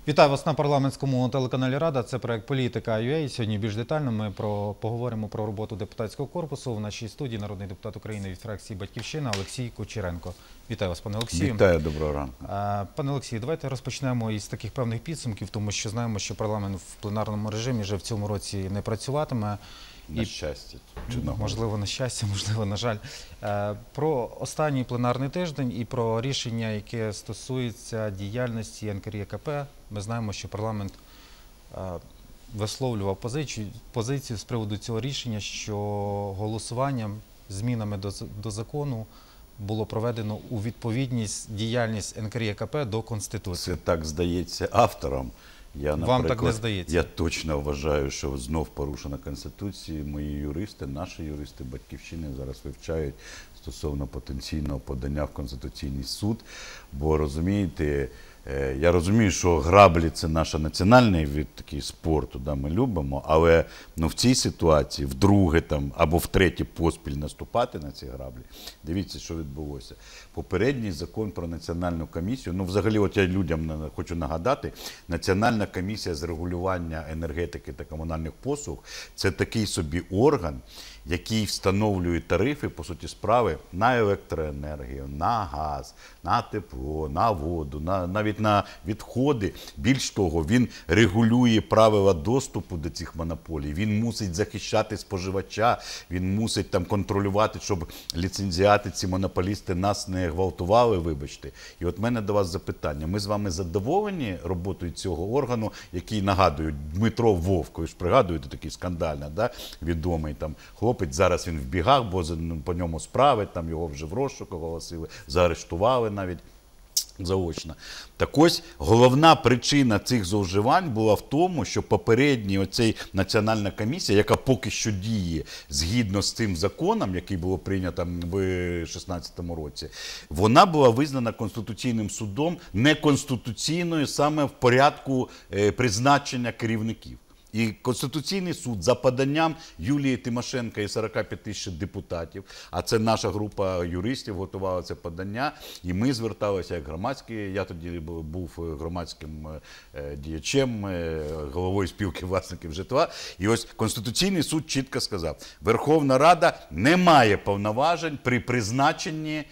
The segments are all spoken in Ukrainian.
Вітаю вас на парламентському телеканалі Рада. Це проект «Політика.UA». Сьогодні більш детально ми поговоримо про роботу депутатського корпусу. В нашій студії народний депутат України від фракції «Батьківщина» Олексій Кучеренко. Вітаю вас, пане Олексію. Вітаю, доброго ранку. Пане Олексію, давайте розпочнемо із таких певних підсумків, тому що знаємо, що парламент в пленарному режимі вже в цьому році не працюватиме. На щастя. Можливо, на щастя, можливо, на жаль. Про останній пленарний тиждень і про рішення, яке стосується діяльності НКРЕКП. Ми знаємо, що парламент висловлював позицію з приводу цього рішення, що голосуванням, змінами до закону було проведено у відповідність діяльність НКРЕКП до Конституції. Це так здається авторам. Вам так не здається? Я точно вважаю, що знов порушена Конституція. Мої юристи, наші юристи Батьківщини зараз вивчають стосовно потенційного подання в Конституційний суд. Бо, розумієте, я розумію, що граблі – це наш національний вид такий спорту, ми любимо, але в цій ситуації вдруге або втретє поспіль наступати на ці граблі. Дивіться, що відбулося. Попередній закон про національну комісію, взагалі, от я людям хочу нагадати, Національна комісія з регулювання енергетики та комунальних послуг – це такий собі орган, який встановлює тарифи, по суті справи, на електроенергію, на газ, на тепло, на воду, навіть на відходи. Більш того, він регулює правила доступу до цих монополій, він мусить захищати споживача, він мусить контролювати, щоб ліцензіати, ці монополісти нас не гвалтували, вибачте. І от в мене до вас запитання. Ми з вами задоволені роботою цього органу, який, нагадую, Дмитро Вовк, ви ж пригадуєте, такий скандальний, відомий хлопець, зараз він в бігах, бо по ньому справи, його вже в розшук оголосили, заарештували навіть заочно. Так ось, головна причина цих зловживань була в тому, що попередній оцей Національна комісія, яка поки що діє згідно з цим законом, який було прийнято в 2016 році, вона була визнана Конституційним судом неконституційною саме в порядку призначення керівників. І Конституційний суд за поданням Юлії Тимошенко і 45 тисяч депутатів, а це наша група юристів готувала це подання, і ми зверталися як громадські, я тоді був громадським діячем, головою спілки власників житла, і ось Конституційний суд чітко сказав, Верховна Рада не має повноважень при призначенні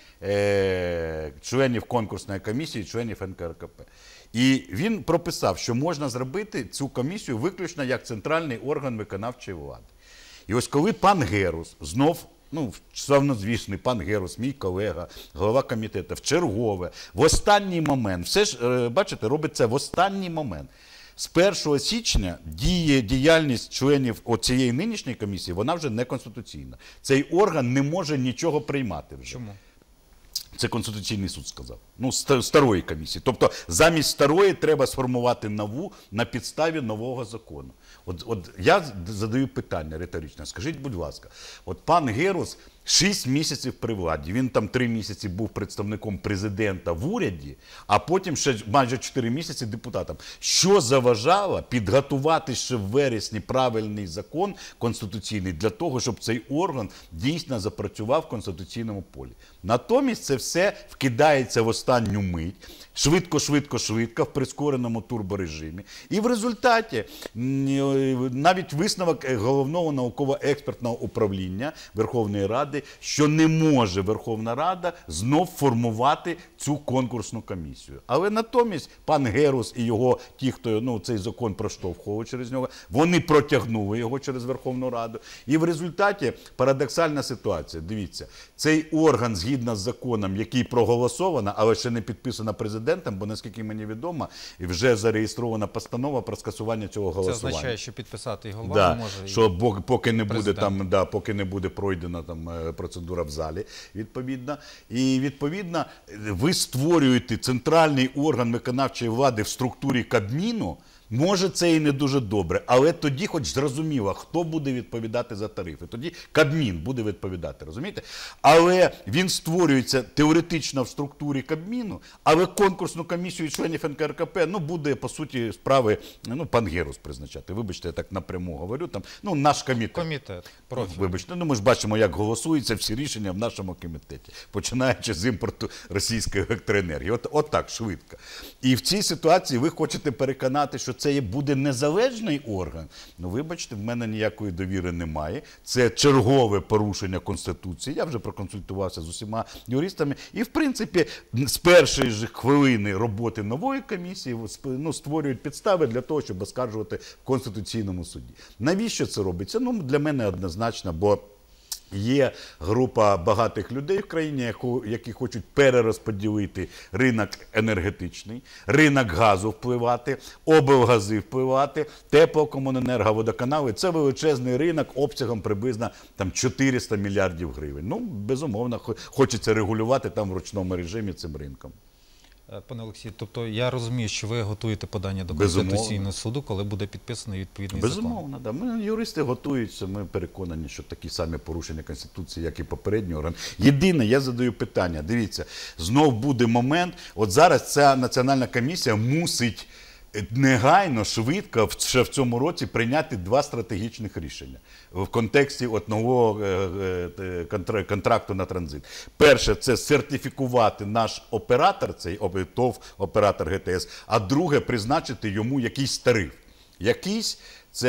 членів конкурсної комісії, членів НКРЕКП. І він прописав, що можна зробити цю комісію виключно як центральний орган виконавчої влади. І ось коли пан Герус, знов, славнозвісний пан Герус, мій колега, голова комітету, в чергове, в останній момент, все ж, бачите, робить це в останній момент. З 1 січня діяльність членів цієї нинішньої комісії, вона вже не конституційна. Цей орган не може нічого приймати вже. Чому? Це Конституційний суд сказав. Старої комісії. Тобто замість старої треба сформувати нову на підставі нового закону. От я задаю питання риторичне. Скажіть, будь ласка, от пан Герус 6 місяців при владі, він 3 місяці був представником президента в уряді, а потім ще майже 4 місяці депутатом. Що заважало підготувати ще в вересні правильний закон конституційний для того, щоб цей орган дійсно запрацював в конституційному полі? Натомість це все вкидається в останню мить, швидко в прискореному турборежимі. І в результаті навіть висновок Головного науково-експертного управління Верховної Ради, що не може Верховна Рада знов формувати цю конкурсну комісію. Але натомість пан Герус і його, ті, хто цей закон проштовхував через нього, вони протягнули його через Верховну Раду. І в результаті парадоксальна ситуація. Дивіться, цей орган згідно з законом, який проголосовано, але ще не підписано президентом, бо, наскільки мені відомо, вже зареєстрована постанова про скасування цього голосування. Це означає, що підписати і голова не може, що поки не буде пройдена процедура в залі, відповідно. І, відповідно, ви створюєте центральний орган виконавчої влади в структурі Кабміну, Може, це і не дуже добре, але тоді хоч зрозуміло, хто буде відповідати за тарифи. Тоді Кабмін буде відповідати, розумієте? Але він створюється теоретично в структурі Кабміну, але конкурсну комісію членів НКРКП, буде, по суті, справи, пан Герус призначати. Вибачте, я так напряму говорю, там, наш комітет. Комітет, профіль. Вибачте, ми ж бачимо, як голосуються всі рішення в нашому комітеті, починаючи з імпорту російської електроенергії. От так, швидко. І в цій ситуації ви хочете переконати, що це буде незалежний орган. Вибачте, в мене ніякої довіри немає. Це чергове порушення Конституції. Я вже проконсультувався з усіма юристами. І, в принципі, з першої ж хвилини роботи нової комісії створюють підстави для того, щоб оскаржувати в Конституційному суді. Навіщо це робиться? Для мене однозначно, бо є група багатих людей в країні, які хочуть перерозподілити ринок енергетичний, ринок газу впливати, облгази впливати, теплокомуненерго, водоканали. Це величезний ринок обсягом приблизно 400 мільярдів гривень. Безумовно, хочеться регулювати там в ручному режимі цим ринком. Пане Олексію, тобто я розумію, що ви готуєте подання до Безумовно. Конституційного суду, коли буде підписаний відповідний закон. Безумовно, да. Ми, юристи, готуються, ми переконані, що такі самі порушення Конституції, як і попередній орган. Єдине, я задаю питання, дивіться, знов буде момент, от зараз ця національна комісія мусить негайно, швидко, ще в цьому році прийняти 2 стратегічних рішення в контексті нового контракту на транзит. Перше, це сертифікувати наш оператор, цей ТОВ, оператор ГТС, а друге, призначити йому якийсь тариф. Якийсь,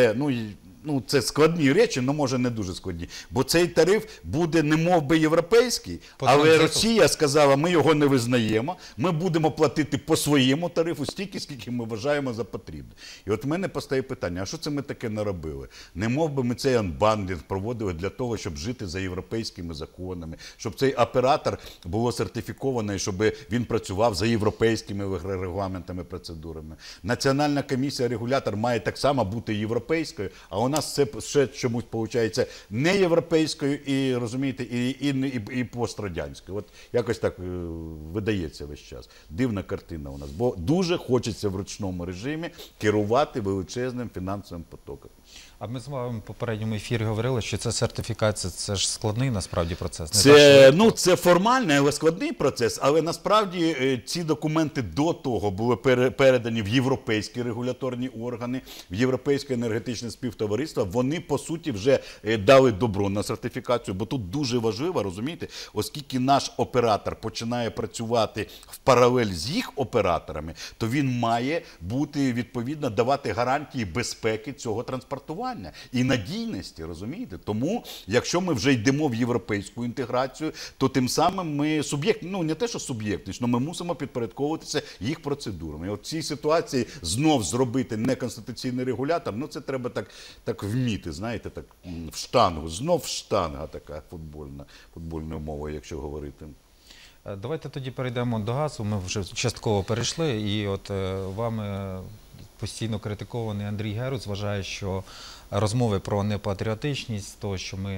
це складні речі, але може не дуже складні. Бо цей тариф буде немов би європейський, але Росія сказала, ми його не визнаємо, ми будемо платити по своєму тарифу стільки, скільки ми вважаємо за потрібне. І от в мене постає питання, а що це ми таке наробили? Немов би ми цей анбандлінг проводили для того, щоб жити за європейськими законами, щоб цей оператор було сертифіковано, і щоб він працював за європейськими регламентами, процедурами. Національна комісія, регулятор має так само бути європейською, а у нас це ще чомусь виходить не європейською і, розумієте, і пострадянською. От якось так видається весь час. Дивна картина у нас, бо дуже хочеться в ручному режимі керувати величезним фінансовим потоком. А ми з вами в попередньому ефірі говорили, що ця сертифікація – це ж складний насправді процес. Це формальний, але складний процес, але насправді ці документи до того були передані в європейські регуляторні органи, в Європейське енергетичне співтовариство. Вони, по суті, вже дали добро на сертифікацію, бо тут дуже важливо, розумієте, оскільки наш оператор починає працювати в паралель з їх операторами, то він має бути, відповідно, давати гарантії безпеки цього транспортування і надійності, розумієте? Тому, якщо ми вже йдемо в європейську інтеграцію, то тим самим ми не те, що суб'єктність, але ми мусимо підпорядковуватися їх процедурами. І от в цій ситуації знов зробити неконституційний регулятор, це треба так вміти, знаєте, так в штангу, знов штанга така футбольною мовою, якщо говорити. Давайте тоді перейдемо до газу. Ми вже частково перейшли, і от вами постійно критикований Андрій Герус вважає, що розмови про непатріотичність, того, що ми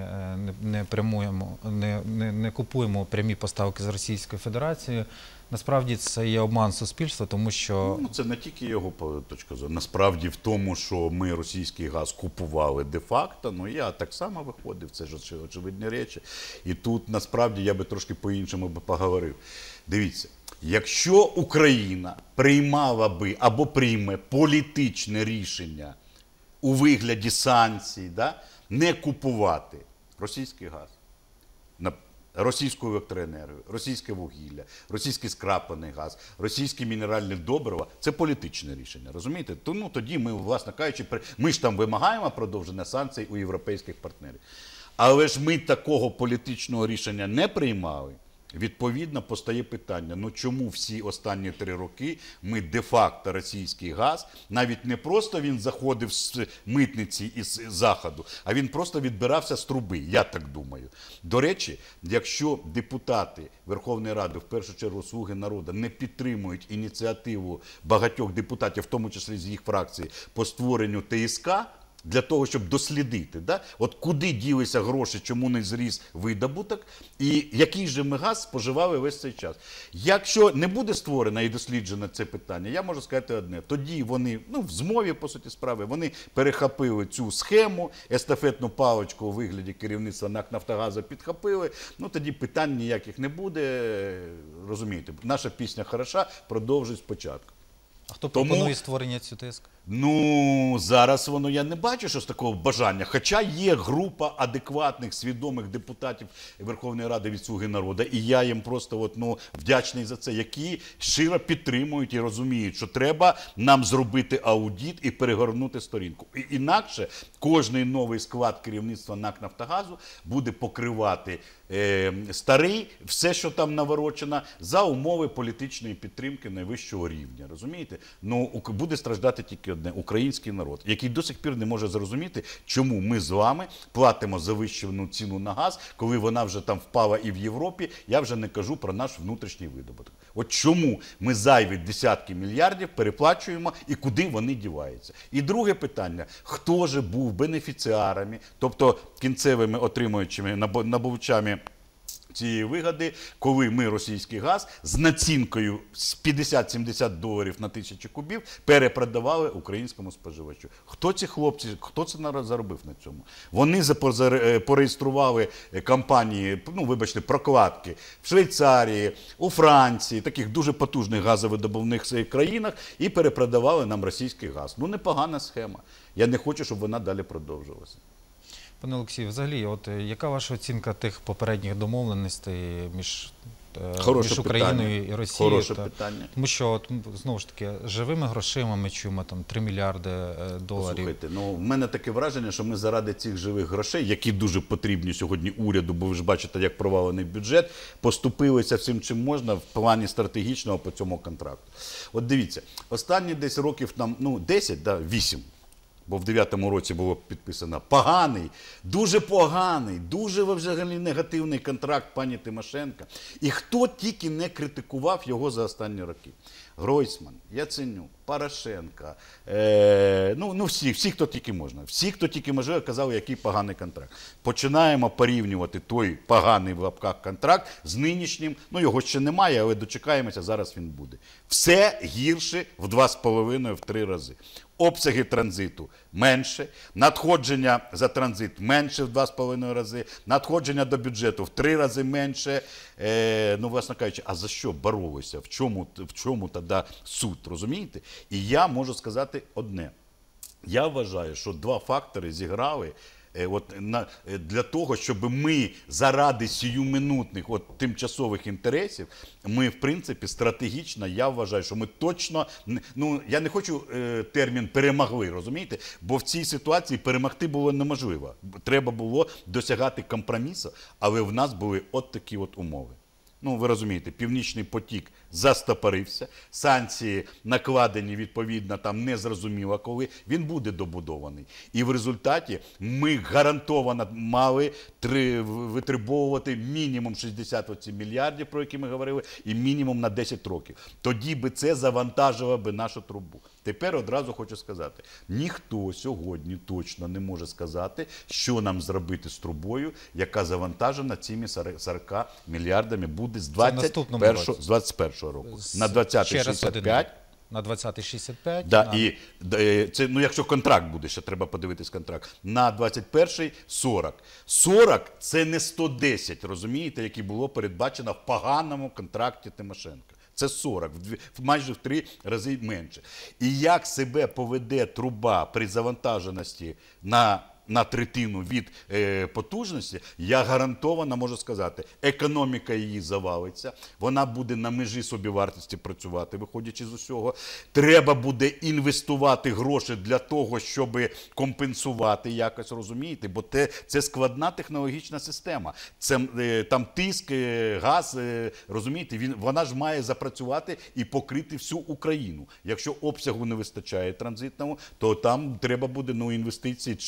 не купуємо прямі поставки з Російської Федерації, насправді це є обман суспільства, тому що… Це не тільки його точка зору. Насправді в тому, що ми російський газ купували де-факто, я так само виходив, це ж очевидні речі. І тут насправді я би трошки по-іншому поговорив. Дивіться. Якщо Україна приймала би або прийме політичне рішення у вигляді санкцій, не купувати російський газ, російську електроенергію, російське вугілля, російський скраплений газ, російські мінеральні добрива, це політичне рішення, розумієте? Тоді ми, власне кажучи, ми ж там вимагаємо продовження санкцій у європейських партнерів. Але ж ми такого політичного рішення не приймали. Відповідно, постає питання, чому всі останні 3 роки ми де-факто російський газ, навіть не просто він заходив з митниці із заходу, а він просто відбирався з труби, я так думаю. До речі, якщо депутати Верховної Ради, в першу чергу «Слуги народу», не підтримують ініціативу багатьох депутатів, в тому числі з їх фракції, по створенню ТСК, для того, щоб дослідити, да? От куди ділися гроші, чому не зріс видобуток, і який же ми газ споживали весь цей час. Якщо не буде створено і досліджено це питання, я можу сказати одне, тоді вони, в змові, по суті справи, вони перехопили цю схему, естафетну паличку у вигляді керівництва НАК «Нафтогазу» підхопили, тоді питань ніяких не буде, розумієте, наша пісня хороша, продовжуй спочатку. А хто пропонує створення цю ТСК? Зараз я не бачу, що з такого бажання. Хоча є група адекватних, свідомих депутатів Верховної Ради від «Слуги народу», і я їм просто вдячний за це, які щиро підтримують і розуміють, що треба нам зробити аудит і перегорнути сторінку. Інакше кожний новий склад керівництва НАК «Нафтогазу» буде покривати старий, все, що там наворочено, за умови політичної підтримки найвищого рівня. Розумієте? Буде страждати тільки одне – український народ, який до сих пір не може зрозуміти, чому ми з вами платимо завищену ціну на газ, коли вона вже там впала і в Європі, я вже не кажу про наш внутрішній видобуток. От чому ми зайві десятки мільярдів переплачуємо і куди вони діваються? І друге питання – хто же був бенефіціарами, тобто кінцевими отримуючими набувачами цієї вигоди, коли ми російський газ з націнкою з 50-70 доларів на 1000 кубів перепродавали українському споживачу. Хто ці хлопці, хто це заробив на цьому? Вони пореєстрували компанії, прокладки в Швейцарії, у Франції, таких дуже потужних газовидобувних країнах і перепродавали нам російський газ. Непогана схема. Я не хочу, щоб вона далі продовжувалася. Пане Олексію, взагалі, яка ваша оцінка тих попередніх домовленостей між Україною і Росією? Хороше питання. Тому що, знову ж таки, живими грошима ми чуємо 3 мільярди доларів. Послухайте, в мене таке враження, що ми заради цих живих грошей, які дуже потрібні сьогодні уряду, бо ви ж бачите, як провалений бюджет, поступилися всім, чим можна в плані стратегічного по цьому контракту. От дивіться, останні десь років 10, 8, бо в 9-му році було підписано поганий, дуже взагалі негативний контракт пані Тимошенко. І хто тільки не критикував його за останні роки. Гройсман, Яценюк, Порошенко, всі, хто тільки можна. Всі, хто тільки може, казали, який поганий контракт. Починаємо порівнювати той поганий в лапках контракт з нинішнім. Його ще немає, але дочекаємося, зараз він буде. Все гірше в 2,5-3 рази. Обсяги транзиту менше, надходження за транзит менше в 2,5 рази, надходження до бюджету в 3 рази менше. Власне кажучи, а за що боролися? В чому тоді суд, розумієте? І я можу сказати одне. Я вважаю, що 2 фактори зіграли для того, щоб ми заради сиюминутних тимчасових інтересів, ми, в принципі, стратегічно, я вважаю, що ми точно, я не хочу термін «перемогли», розумієте? Бо в цій ситуації перемогти було неможливо. Треба було досягати компромісу, але в нас були такі умови. Ви розумієте, Північний потік застопорився, санкції накладені, відповідно, там незрозуміло коли, він буде добудований. І в результаті ми гарантовано мали витребовувати мінімум 68 мільярдів, про які ми говорили, і мінімум на 10 років. Тоді би це завантажило би нашу трубу. Тепер одразу хочу сказати, ніхто сьогодні точно не може сказати, що нам зробити з трубою, яка завантажена цими 40 мільярдами буде з 21-го року. На 20-й 65. На 20-й 65. Да, і це, якщо контракт буде, ще треба подивитись контракт. На 21-й 40. 40 – це не 110, розумієте, які було передбачено в поганому контракті Тимошенко. Це 40, майже в 3 рази менше. І як себе поведе труба при завантаженості на третину від потужності, я гарантовано можу сказати, економіка її завалиться, вона буде на межі собівартості працювати, виходячи з усього. Треба буде інвестувати гроші для того, щоб компенсувати якось, розумієте, бо це складна технологічна система. Там тиск, газ, розумієте, вона ж має запрацювати і покрити всю Україну. Якщо обсягу не вистачає транзитному, то там треба буде інвестиції чималі,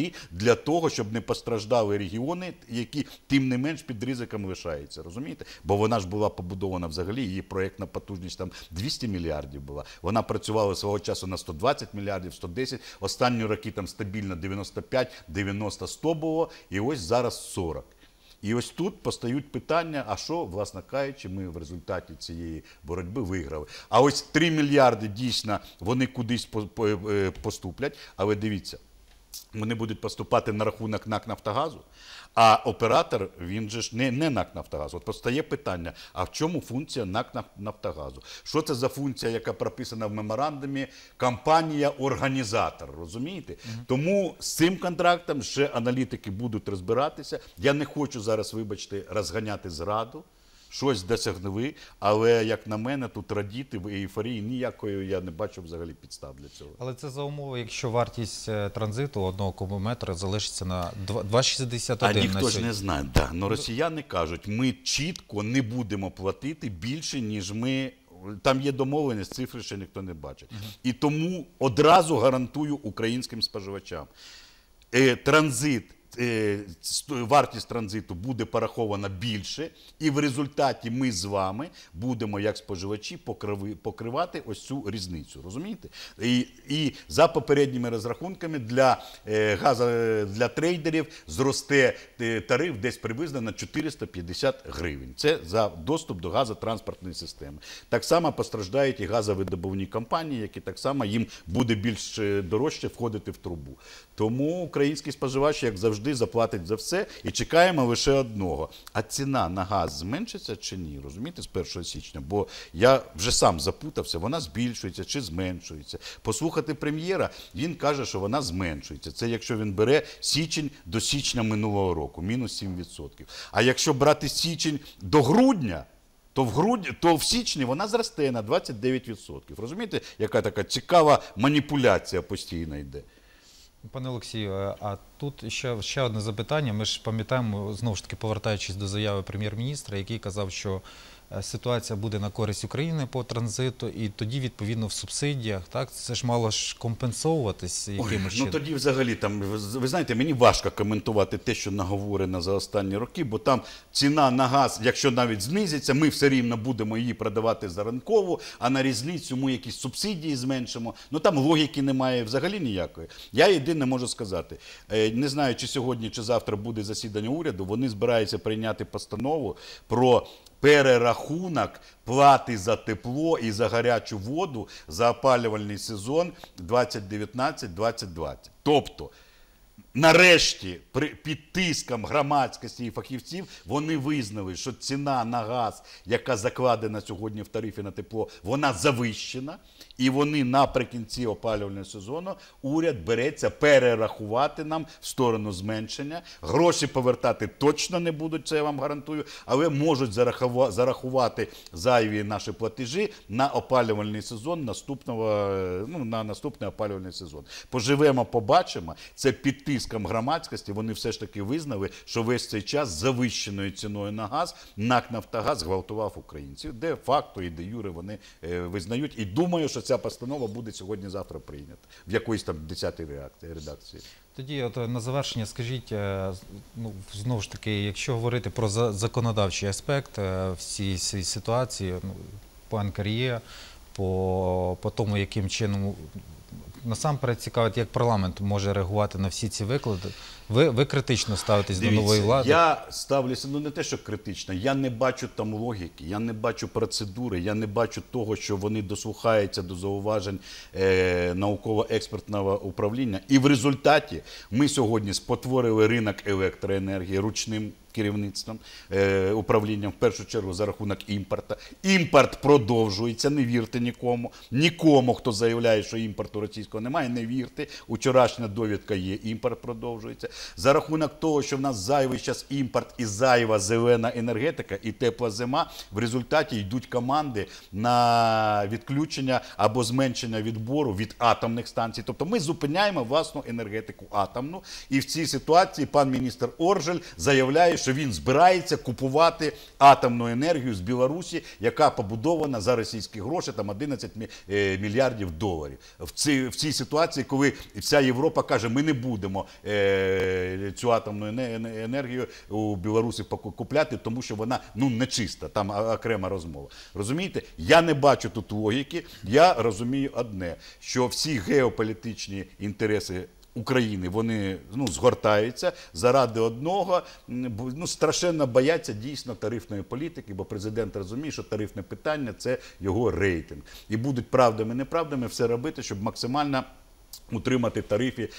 землі для того, щоб не постраждали регіони, які тим не менш під ризиком лишаються, розумієте? Бо вона ж була побудована взагалі, її проєктна потужність там 200 мільярдів була. Вона працювала свого часу на 120 мільярдів, 110, останні роки там стабільно 95, 90, 100 було, і ось зараз 40. І ось тут постають питання, а що, власне кажучи, ми в результаті цієї боротьби виграли. А ось 3 мільярди дійсно вони кудись поступлять, але дивіться, вони будуть поступати на рахунок НАК «Нафтогазу», а оператор, він же ж не НАК «Нафтогаз». От постає питання, а в чому функція НАК «Нафтогазу»? Що це за функція, яка прописана в меморандумі? Компанія-організатор, розумієте? Тому з цим контрактом ще аналітики будуть розбиратися. Я не хочу зараз, вибачте, розганяти зраду. Щось досягли, але, як на мене, тут радіти в ейфорії ніякої я не бачу взагалі підстав для цього. Але це за умови, якщо вартість транзиту 1 кубометра залишиться на 2,61 А на ніхто ж сьогодні. не знає. Да. Но росіяни кажуть, ми чітко не будемо платити більше, ніж ми... Там є домовленість, цифри ще ніхто не бачить. І тому одразу гарантую українським споживачам. Вартість транзиту буде порахована більше, і в результаті ми з вами будемо, як споживачі, покривати ось цю різницю. Розумієте? І за попередніми розрахунками для трейдерів зросте тариф десь приблизно на 450 гривень. Це за доступ до газотранспортної системи. Так само постраждають і газовидобувні компанії, які так само їм буде більш дорожче входити в трубу. Тому український споживач, як завжди, заплатить за все і чекаємо лише одного. А ціна на газ зменшиться чи ні? Розумієте, з 1 січня? Бо я вже сам запутався, вона збільшується чи зменшується. Послухати прем'єра, він каже, що вона зменшується. Це якщо він бере січень до січня минулого року, мінус 7%. А якщо брати січень до грудня, то в січні вона зросте на 29%. Розумієте, яка така цікава маніпуляція постійно йде? Пане Олексію, а тут ще одне запитання. Ми ж пам'ятаємо, знову ж таки, повертаючись до заяви прем'єр-міністра, який казав, що ситуація буде на користь України по транзиту, і тоді, відповідно, в субсидіях, так, це ж мало ж компенсовуватись якимось чином. Ну тоді взагалі, там, ви знаєте, мені важко коментувати те, що наговорено за останні роки, бо там ціна на газ, якщо навіть знизиться, ми все рівно будемо її продавати за ринкову, а на різницю ми якісь субсидії зменшимо. Ну там логіки немає взагалі ніякої. Я єдине можу сказати, не знаю, чи сьогодні, чи завтра буде засідання уряду, вони збираються прийняти постанову про перерахунок плати за тепло і за гарячу воду за опалювальний сезон 2019-2020. Тобто, нарешті, під тиском громадськості і фахівців, вони визнали, що ціна на газ, яка закладена сьогодні в тарифі на тепло, вона завищена. І вони наприкінці опалювального сезону, уряд береться перерахувати нам в сторону зменшення. Гроші повертати точно не будуть, це я вам гарантую, але можуть зарахувати зайві наші платежі на опалювальний сезон, на наступний опалювальний сезон. Поживемо, побачимо. Це під тиском громадськості. Вони все ж таки визнали, що весь цей час з завищеною ціною на газ НАК «Нафтогаз» гвалтував українців. Де факто і де юре вони визнають. І думаю, що ця постанова буде сьогодні-завтра прийнята в якоїсь там 10-й редакції. Тоді от на завершення скажіть, знову ж таки, якщо говорити про законодавчий аспект всієї ситуації, по НКРЕ, по тому, яким чином, насамперед цікавить, як парламент може реагувати на всі ці виклади. Ви критично ставитесь до нової влади? Я ставлюся, не те, що критично, я не бачу там логіки, я не бачу процедури, я не бачу того, що вони дослухаються до зауважень науково-експертного управління. І в результаті ми сьогодні спотворили ринок електроенергії ручним керівництвом, управлінням, в першу чергу за рахунок імпорту. Імпорт продовжується, не вірте нікому. Нікому, хто заявляє, що імпорту російського немає, не вірте. Вчорашня довідка є, імпорт продовжується. За рахунок того, що в нас зайвий час імпорт і зайва зелена енергетика і тепла зима, в результаті йдуть команди на відключення або зменшення відбору від атомних станцій. Тобто ми зупиняємо власну енергетику атомну. І в цій ситуації пан міністр Оржель заявляє, що що він збирається купувати атомну енергію з Білорусі, яка побудована за російські гроші, там 11 мільярдів доларів. В цій ситуації, коли вся Європа каже, ми не будемо цю атомну енергію у Білорусі купляти, тому що вона нечиста, там окрема розмова. Розумієте? Я не бачу тут логіки, я розумію одне, що всі геополітичні інтереси України, вони згортаються заради одного, страшенно бояться дійсно тарифної політики, бо президент розуміє, що тарифне питання – це його рейтинг. І будуть правдами-неправдами все робити, щоб максимально утримати тарифи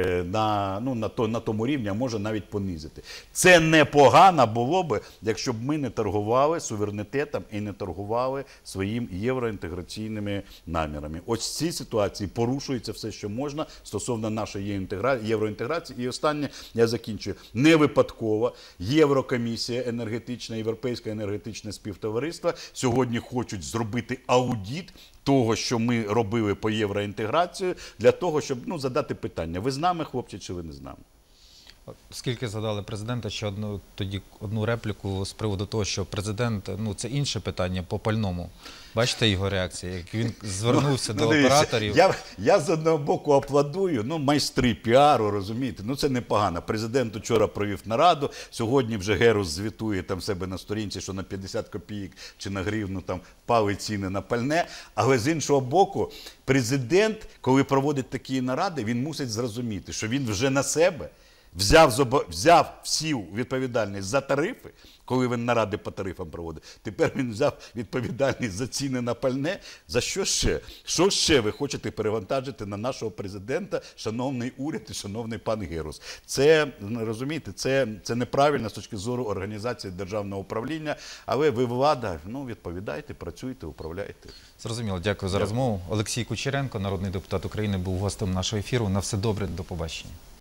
на тому рівні, а може навіть понизити. Це непогано було би, якщо б ми не торгували суверенітетом і не торгували своїм євроінтеграційними намірами. Ось в цій ситуації порушується все, що можна стосовно нашої євроінтеграції. І останнє, я закінчую, не випадково Єврокомісія енергетична, Європейське енергетичне співтовариство сьогодні хочуть зробити аудит того, що ми робили по євроінтеграції, для того, щоб задати питання, ви з нами, хлопці, чи ви не з нами? Скільки згадали президента, ще одну репліку з приводу того, що президент, це інше питання по пальному. Бачите його реакцію, як він звернувся до операторів. Я з одного боку аплодую, майстри піару, розумієте, це непогано. Президент вчора провів нараду, сьогодні вже Герус звітує там себе на сторінці, що на 50 копійок чи на гривну там впали ціни на пальне, але з іншого боку, президент, коли проводить такі наради, він мусить зрозуміти, що він вже на себе взяв всю відповідальність за тарифи, коли він наради по тарифам проводить. Тепер він взяв відповідальність за ціни на пальне. За що ще? Що ще ви хочете перевантажити на нашого президента, шановний уряд і шановний пан Герус? Це, розумієте, це неправильно з точки зору організації державного управління, але ви влада, відповідайте, працюйте, управляйте. Зрозуміло, дякую за розмову. Олексій Кучеренко, народний депутат України, був гостем нашого ефіру. На все добре, до побачення.